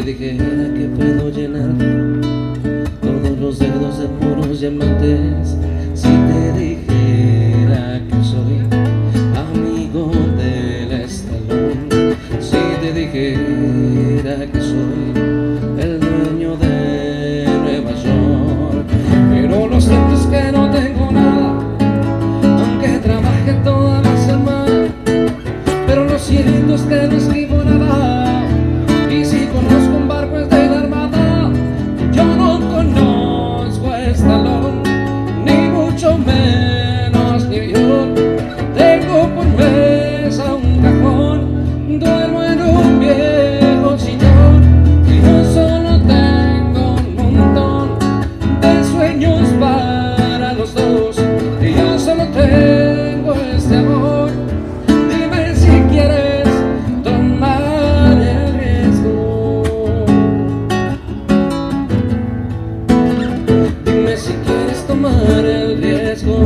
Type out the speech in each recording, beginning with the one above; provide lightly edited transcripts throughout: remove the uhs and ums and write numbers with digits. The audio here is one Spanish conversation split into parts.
dijera que puedo llenar todos los dedos de puros diamantes, si te dijera que soy amigo del estalón, si te dijera que soy el dueño de Nueva York. Pero lo cierto es que no tengo nada, aunque trabaje toda la semana. Pero lo cierto es que no escribo nada, y si conozco un barco es de la Armada. Yo no conozco Estalón, ni mucho menos New York. Tengo por mesa un cajón, duermo en un viejo sillón, y yo solo tengo un montón de sueños para los dos, y yo solo tengo este amor. Dime si quieres tomar el riesgo, dime si quieres tomar el riesgo.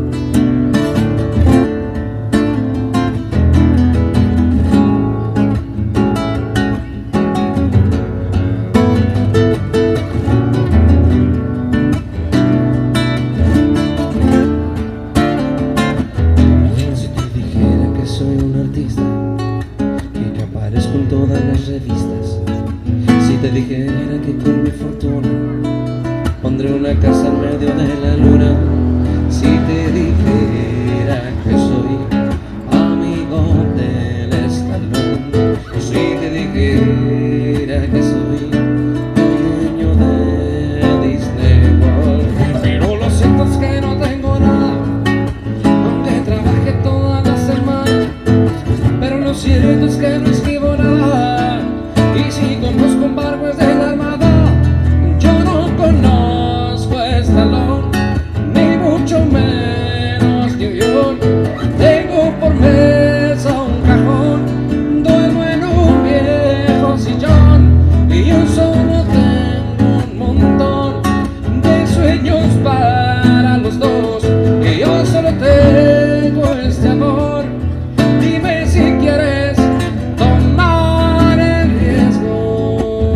Soy un artista y que aparezco en todas las revistas, si te dijera que con mi fortuna pondré una casa en medio de la luna, si te dijera que soy amigo del estalón, si te dijera que soy dueño de Disney World. Pero lo cierto es que no tengo nada, aunque trabajé toda la semana. Pero lo cierto es que no escribo nada, y si conozco un barco es de la Armada. Yo no conozco Estalón, ni mucho menos New York. Tengo por mesa un cajón, duermo en un viejo sillón, y yo solo tengo un montón de sueños para los dos, y yo solo tengo este amor. Dime si quieres tomar el riesgo,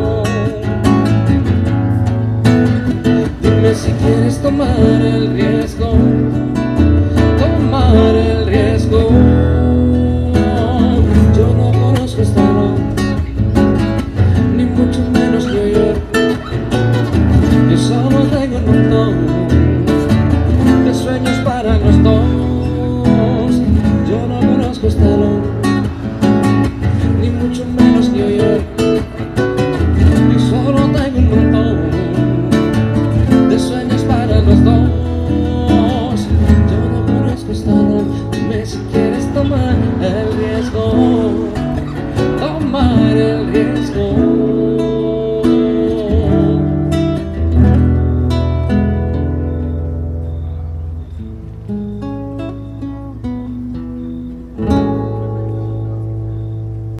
dime si quieres tomar el riesgo, tomar el riesgo. Yo no conozco Estalón, ni mucho menos New York. Yo solo tengo un montón de sueños para los dos. Yo no conozco Estalón, ni mucho menos New York. Yo solo tengo un montón de sueños para los dos. Yo no conozco Estalón, dime si quieres tomar el riesgo, tomar el riesgo.